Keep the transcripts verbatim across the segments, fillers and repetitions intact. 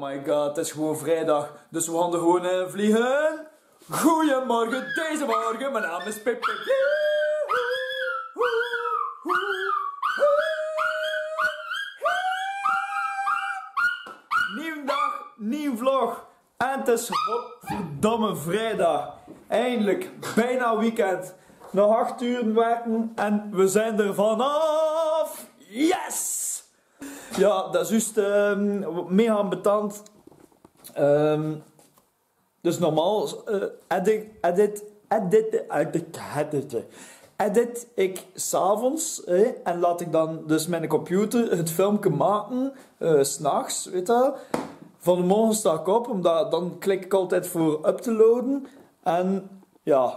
my god, het is gewoon vrijdag. Dus we gaan er gewoon in vliegen. Goedemorgen, deze morgen. Mijn naam is Pip. Nieuwe dag, nieuw vlog. En het is godverdomme vrijdag. Eindelijk, bijna weekend. Nog acht uur werken en we zijn er vanaf. Yes! Ja, dat is juist um, mega ambetant. Um, dus normaal uh, edit, edit, edit, edit, edit, edit ik s'avonds eh, en laat ik dan dus mijn computer het filmpje maken, uh, s'nachts, weet je. Van de morgen sta ik op, omdat dan klik ik altijd voor up te loaden. En ja,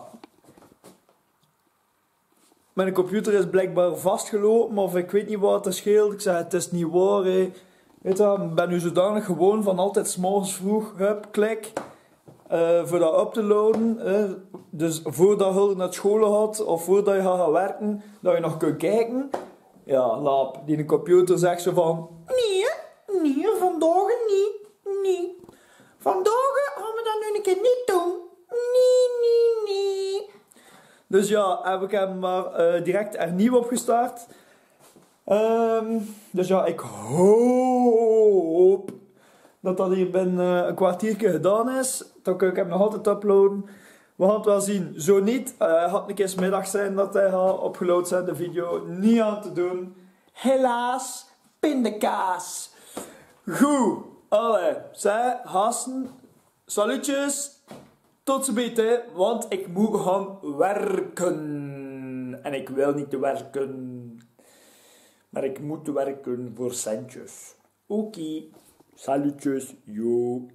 mijn computer is blijkbaar vastgelopen, of ik weet niet wat er scheelt. Ik zeg, het is niet waar, hè. Weet je, ik ben nu zodanig gewoon van altijd 's morgens vroeg, hup, klik, uh, voor dat up te loaden. Uh, dus voordat je naar school gaat, of voordat je gaat gaan werken, dat je nog kunt kijken. Ja, laap, die computer zegt zo van, nee, nee, vandaag niet, nee. Vandaag gaan we dat nu een keer niet doen. Nee, nee, nee. Dus ja, heb ik hem maar uh, direct er nieuw opgestart. Um, dus ja, ik hoop dat dat hier binnen uh, een kwartiertje gedaan is. Dan kan ik hem nog altijd uploaden. We gaan het wel zien. Zo niet, uh, het had een keer 's middag zijn dat hij gaat upload zijn, de video. Niet aan te doen. Helaas, pindakaas. Goed, allee, zij, hassen, salutjes. Tot ziens, want ik moet gaan werken. En ik wil niet werken. Maar ik moet werken voor centjes. Oké. Okay. Salutjes. Yo.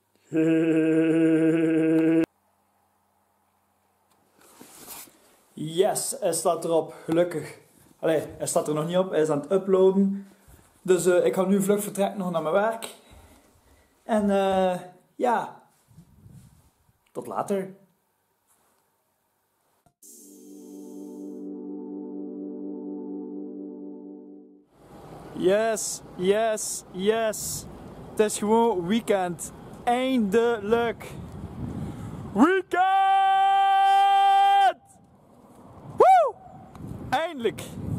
Yes, hij staat erop. Gelukkig. Allee, hij staat er nog niet op. Hij is aan het uploaden. Dus uh, ik ga nu vlug vertrekken nog naar mijn werk. En uh, ja... Tot later. Yes, yes, yes. Het is gewoon weekend. Eindelijk. Weekend! Woe! Eindelijk.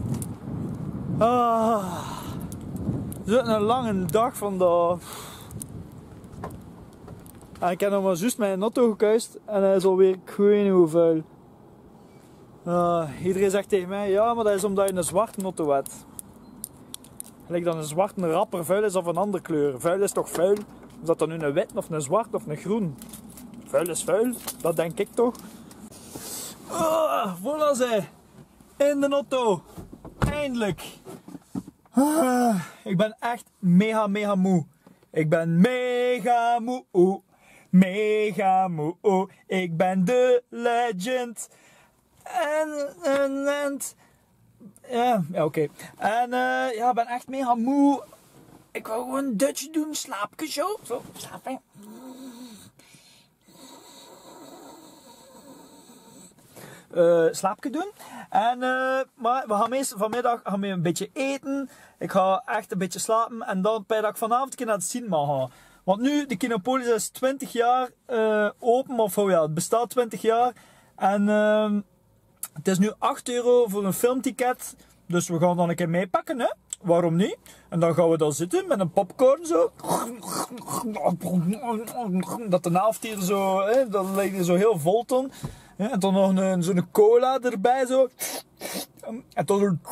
Ah. Zo'n een lange dag vandaag. En ik heb nog maar juist mijn auto gekuist en hij is alweer, ik weet niet hoe vuil. Uh, iedereen zegt tegen mij, ja, maar dat is omdat je een zwarte auto hebt. Gelijk dat een zwarte rapper vuil is of een andere kleur. Vuil is toch vuil? Is dat dan nu een wit of een zwart of een groen? Vuil is vuil, dat denk ik toch. Uh, voilà zij, in de auto. Eindelijk. Uh, ik ben echt mega mega moe. Ik ben mega moe. Mega moe, oh, ik ben de legend. En, en, en. Ja, ja oké. Okay. En uh, ja, ik ben echt mega moe. Ik wil gewoon een dutje doen, slaapje zo. Zo, slapen. Uh, slaapje doen. En, uh, maar we gaan meestal vanmiddag gaan we een beetje eten. Ik ga echt een beetje slapen. En dan bij dat ik vanavond naar het cinema ga. Want nu, de Kinopolis is twintig jaar uh, open, of oh ja, het bestaat twintig jaar. En uh, het is nu acht euro voor een filmticket. Dus we gaan dan een keer meepakken, hè? Waarom niet? En dan gaan we dan zitten met een popcorn zo. Dat de helft hier zo, hè, dan lijkt er zo heel vol ton. En dan nog een, zo'n cola erbij zo. En dan zo.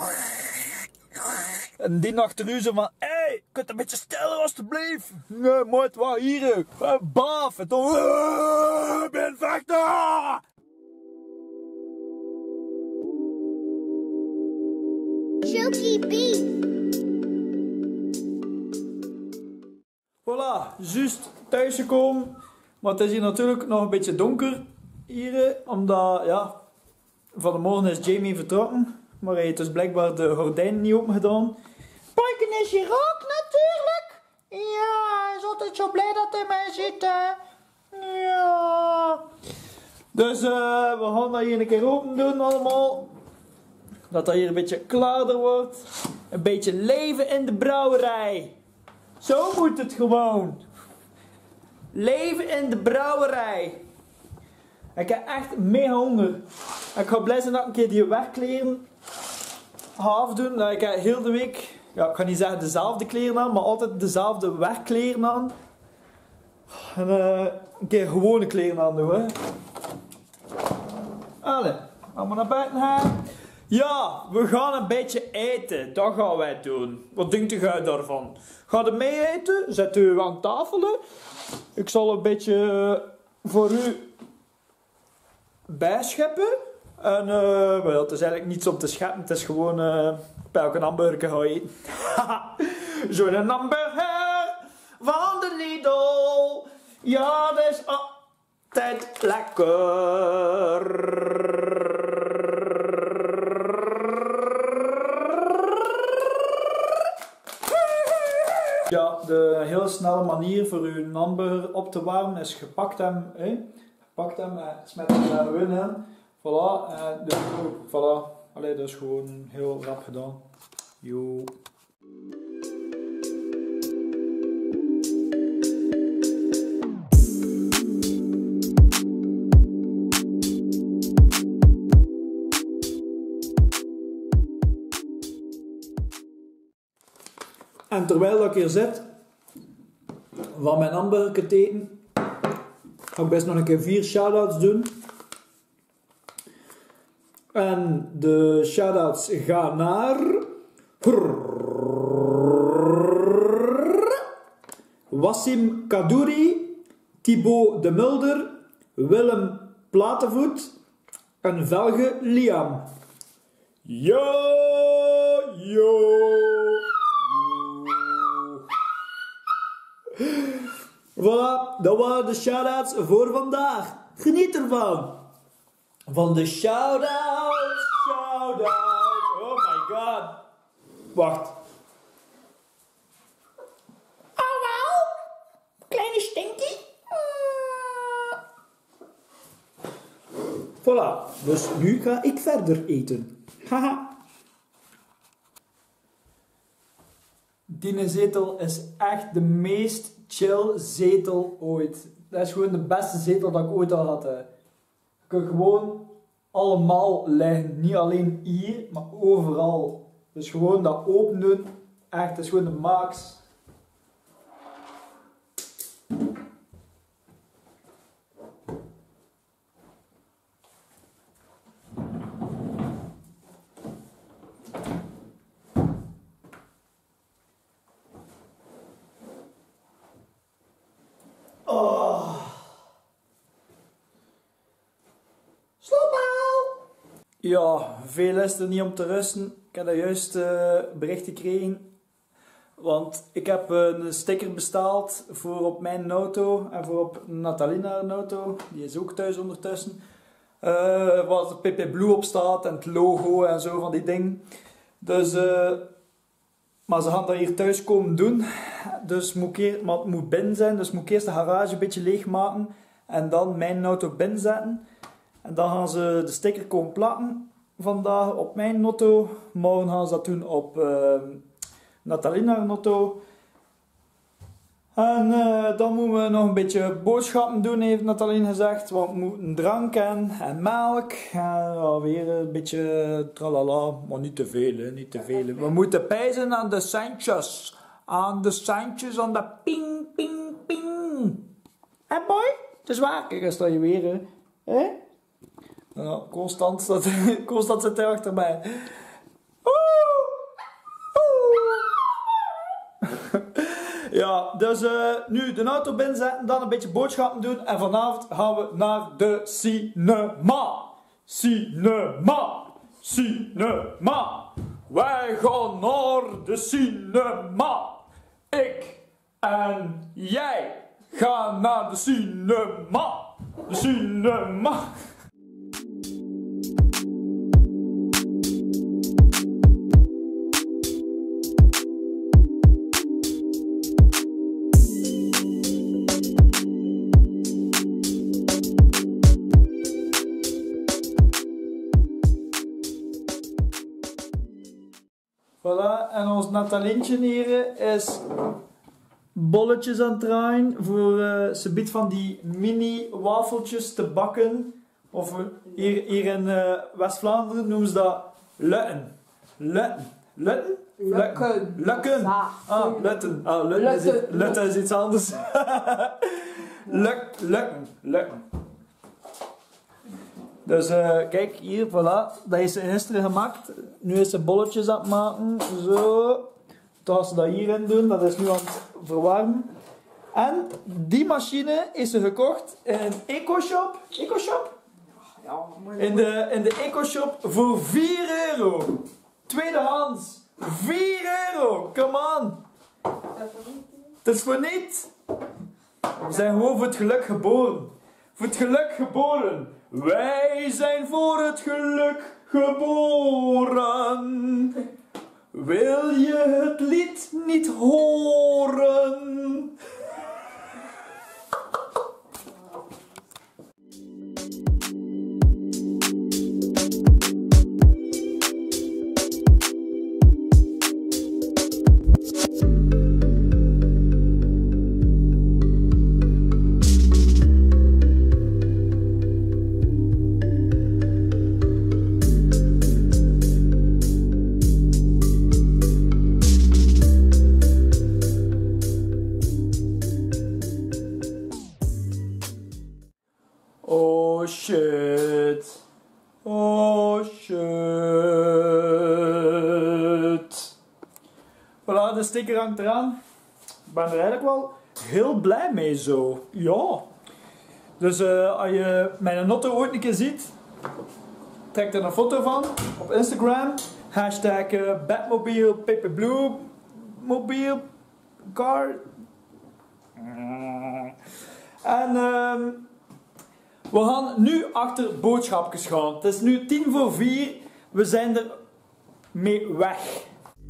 En die achter u zo van, hé, hey, kunt een beetje stiller alstublieft? Nee, maat, wat hier? Baaf! En dan, ik ben vechter! Choky B. Voilà, juist thuis gekomen. Maar het is hier natuurlijk nog een beetje donker. Hier, omdat, ja, van de morgen is Jamie vertrokken. Maar hij heeft dus blijkbaar de gordijnen niet open gedaan. Pojken is hier ook natuurlijk. Ja, hij is altijd zo blij dat hij mij ziet. Hè. Ja. Dus uh, we gaan dat hier een keer open doen allemaal. Dat dat hier een beetje klaarder wordt. Een beetje leven in de brouwerij. Zo moet het gewoon. Leven in de brouwerij. Ik heb echt mega honger. Ik ga blij zijn dat ik een keer die werkkleren ga afdoen. Ik heb heel de week, ja, ik ga niet zeggen dezelfde kleren aan, maar altijd dezelfde werkkleren aan. En uh, een keer gewone kleren aan doen, hè. Allee, allemaal naar buiten gaan. Ja, we gaan een beetje eten. Dat gaan wij doen. Wat denkt u daarvan? Ga je mee eten? Zet u aan tafel. Ik zal een beetje voor u bijscheppen. En uh, well, het is eigenlijk niets om te scheppen. Het is gewoon uh, bij elke hamburger gaan eten. Zo'n hamburger van de Lidl. Ja, dat is altijd lekker. Ja, de heel snelle manier voor uw hamburger op te warmen is gepakt hem, hè? Gepakt hem en smet hem daar weer in. Voilà, en dus, voilà. Allee, dat is gewoon heel rap gedaan. Yo. En terwijl ik hier zit, van mijn hamburger te eten, ga ik best nog een keer vier shoutouts doen. En de shoutouts gaan naar Wassim Kadouri, Thibaut de Mulder, Willem Platenvoet en Velge Liam. Yo, yo. Voilà, dat waren de shoutouts voor vandaag. Geniet ervan. Van de shoutouts, shoutouts. Oh my god. Wacht. Oh wel, kleine stinky. Voilà, dus nu ga ik verder eten. Haha. Die zetel is echt de meest chill zetel ooit. Dat is gewoon de beste zetel dat ik ooit al had. Hè. Je kunt gewoon allemaal liggen. Niet alleen hier, maar overal. Dus gewoon dat open doen. Echt, dat is gewoon de max. Oh. Sloopbal! Ja, veel is er niet om te rusten. Ik heb daar juist uh, bericht gekregen. Want ik heb een sticker besteld voor op mijn auto en voor op Natalina haar auto. Die is ook thuis ondertussen. Uh, waar het P P Blue op staat en het logo en zo van die dingen. Dus, uh, maar ze gaan dat hier thuis komen doen. Dus moet ik, maar het moet binnen zijn, dus moet ik eerst de garage een beetje leegmaken. En dan mijn auto binnenzetten. En dan gaan ze de sticker komen plakken. Vandaag op mijn auto. Morgen gaan ze dat doen op uh, Natalina haar auto. En uh, dan moeten we nog een beetje boodschappen doen, heeft Nathalie gezegd. Want we moeten drank en, en melk. En ja, weer een beetje tralala. Maar niet te veel, hè, niet te veel. We moeten pijzen aan de centjes. Aan de centjes, aan de ping, ping, ping. Hé boy? Het is waar, kijk, daar sta je weer, hè. Hè? Ja, constant, staat, constant zit hij achter mij. Ja, dus uh, nu de auto binnenzetten, dan een beetje boodschappen doen. En vanavond gaan we naar de cinema. Cinema. Cinema. Wij gaan naar de cinema. Ik en jij gaan naar de cinema. De cinema. Voilà, en ons Nathalientje hier is bolletjes aan het draaien voor uh, ze biedt van die mini wafeltjes te bakken. Of uh, hier, hier in uh, West-Vlaanderen noemen ze dat lutten. Lutten. Lutten? Lukken. Lukken. Ah, lutten. Ah, lutten is, iets, lutten is iets anders. Luk, lukken. Lukken. Dus uh, kijk, hier, voilà. Dat is ze gisteren gemaakt. Nu is ze bolletjes aan het maken. Zo. Toen gaan ze dat hierin doen. Dat is nu aan het verwarmen. En die machine is ze gekocht in een eco-shop. Eco-shop? In de, in de eco-shop voor vier euro. Tweedehands. vier euro. Come on. Het is voor niet. We zijn gewoon voor het geluk geboren. Voor het geluk geboren. Wij zijn voor het geluk geboren. Wil je het lied niet horen? Oh shit. Oh shit. Voilà, de sticker hangt eraan. Ik ben er eigenlijk wel heel blij mee zo. Ja. Dus uh, als je mijn notto ooit een keer ziet, trek er een foto van op Instagram. Hashtag uh, Batmobile Paperblue Mobile Car. En um, we gaan nu achter boodschapjes gaan. Het is nu tien voor vier. We zijn er mee weg.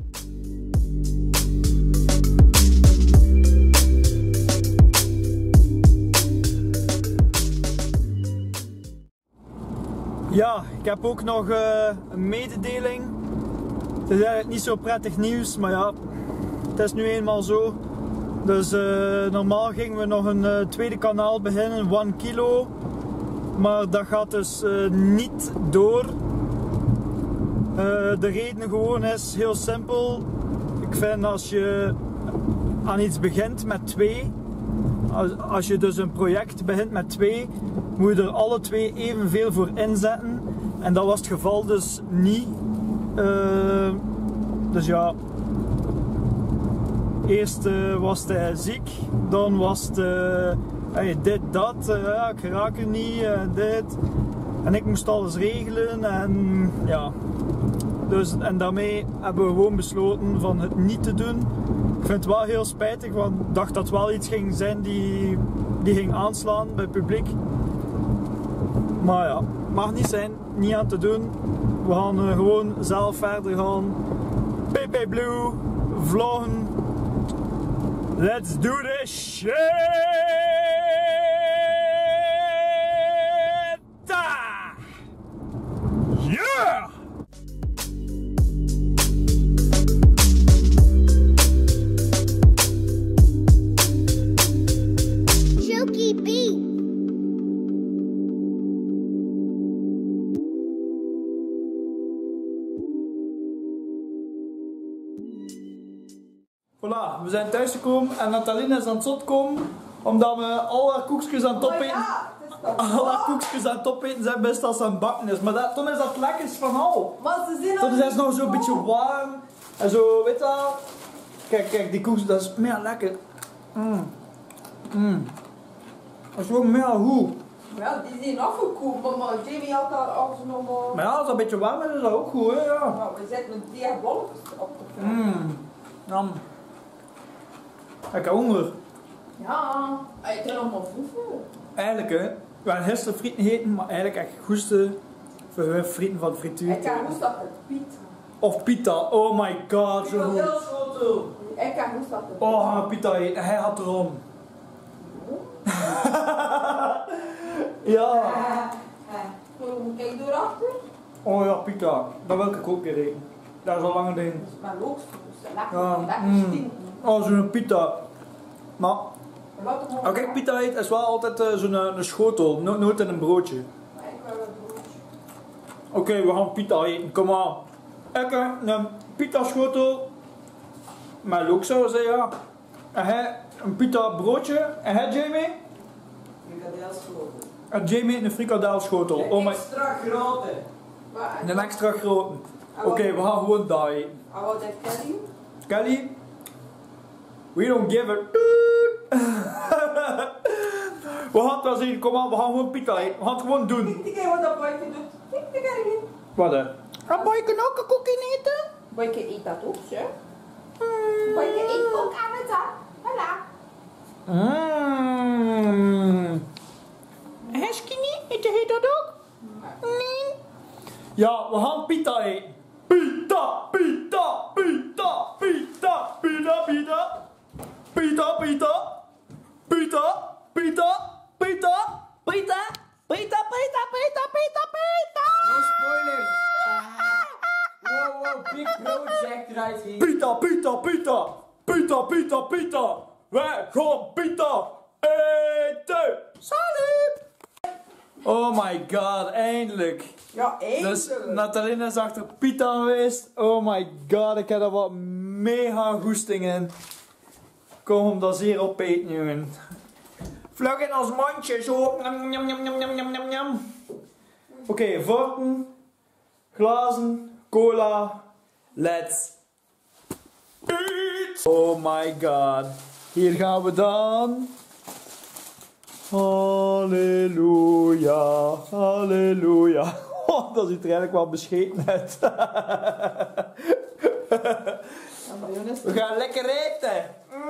Ja, ik heb ook nog uh, een mededeling. Het is eigenlijk niet zo prettig nieuws, maar ja, het is nu eenmaal zo. Dus uh, normaal gingen we nog een uh, tweede kanaal beginnen, One Kilo. Maar dat gaat dus uh, niet door. Uh, de reden gewoon is heel simpel. Ik vind als je aan iets begint met twee, als, als je dus een project begint met twee, moet je er alle twee evenveel voor inzetten. En dat was het geval dus niet. Uh, dus ja, eerst uh, was hij ziek, dan was het uh, hey, dit, dat, uh, ja, ik raak er niet, uh, dit. En ik moest alles regelen en ja. Dus, en daarmee hebben we gewoon besloten van het niet te doen. Ik vind het wel heel spijtig, want ik dacht dat het wel iets ging zijn die, die ging aanslaan bij het publiek. Maar ja, mag niet zijn, niet aan te doen. We gaan uh, gewoon zelf verder gaan. P P Blue, vloggen. Let's do this shit! Yeah! Silky beat. Voilà, we zijn thuisgekomen en Nathalie is aan het zot komen omdat we alle koekjes aan het opeten. Oh ja, het is toch Alle koekjes aan het opeten zijn best als het aan het bakken is. Maar dat, toen is dat het lekkerst van al. Maar ze zijn Toen is het nog zo'n beetje warm en zo, weet je wel. Kijk, kijk, die koekjes, dat is meer lekker. Mm. Mm. Dat is gewoon meer goed. Ja, die zijn afgekomen, maar Jamie had daar alles nog maar... Maar ja, als het een beetje warm is, is dat ook goed, hè, ja. Nou, we zetten een dier bolletjes op de vrouw. Mmm. Nam. Ik heb honger. Ja, ik heb nog maar voeven. Eigenlijk, hè. We hebben gisteren frieten gegeten, maar eigenlijk echt goesten voor hun frieten van de frituur. Ik heb hoest dat het pizza. Of pita, oh my god, zo goed. Ik heb hoest dat het Oh, gaan pita eten, hij had erom. Ja. Kijk door achter. Oh ja, pita, dat wil ik ook weer eten. Dat is al lang ding. Dat is mijn loopsvoes. Lekker, Ja, lekker mm. stinken. Oh, zo'n pita. Maar, Laat hem als ik opgaan. pita eet, is wel altijd uh, zo'n uh, een schotel, no nooit in een broodje. Maar ik wil een broodje. Oké, okay, we gaan pita eten, kom aan. Ik een pita schotel met looksaus, ja. En hij een pita broodje. En hij, Jamie? Frikadelschotel. En Jamie eet een frikadelschotel. De Oh my... extra grote. Maar, Een extra grote. Oké, okay, we gaan gewoon daar eten. en wat heeft Kelly? Kelly? We don't give a we gaan het wel zien, kom aan, we gaan gewoon pita eten. We gaan het gewoon doen. Kijk, kijk wat dat boyke doet. Kijk, kijk, kijk. Wat hè? Gaan boyke ook een koekje eten? Boyke eet dat ook, hè? Boyke eet ook aan het dak. Voilà. Mmm. Hesky niet? Eet je dat ook? Nee. Ja, we gaan pita eten. Pita, pita, pita, pita, pita, pita. Pita, pita. Pita, pita, pita. Pita, pita, pita, pita, pita, pita. No spoilers. Wow, wow, big project right here. Pita, pita, pita. Pita, pita, pita. Wij gaan pita eten. Salut. Oh my god, eindelijk. Ja, Dus eindelijk. Natalina is achter pita geweest. Oh my god, ik heb er wat mega goesting in. Kom hem dat zeer opeten, jongen. Vlug in ons mondje, zo. Njam, njam, njam, njam, njam, njam, njam. Oké, okay, vorken, glazen, cola. Let's eat. Oh my god. Hier gaan we dan. Halleluja, halleluja. Oh, dat ziet er eigenlijk wel bescheten uit. We gaan lekker eten.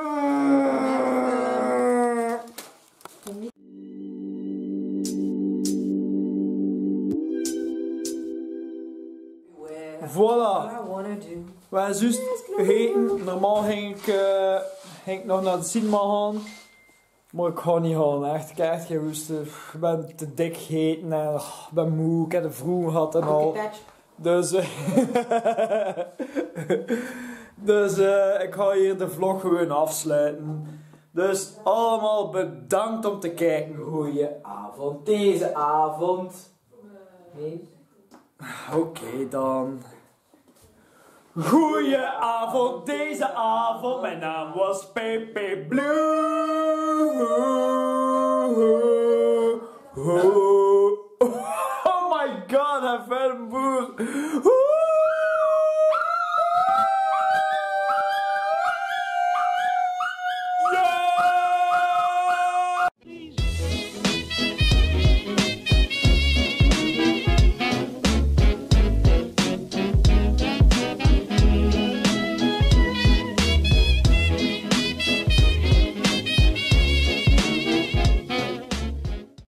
Voilà. I wanna do. We hebben juist gegeten. Normaal ging ik, uh, ging ik nog naar de cinema gaan. Maar ik ga niet gaan, echt. Ik heb echt geen roesten. Ik ben te dik gegeten en oh, ik ben moe. Ik heb de vroeg gehad en al. Dus, uh, dus uh, ik ga hier de vlog gewoon afsluiten. Dus allemaal bedankt om te kijken. Goedenavond, deze avond. Nee. Oké okay, dan. Goedenavond, deze avond. Mijn naam was Pepe Blue. Oh my god, hij heeft een boer.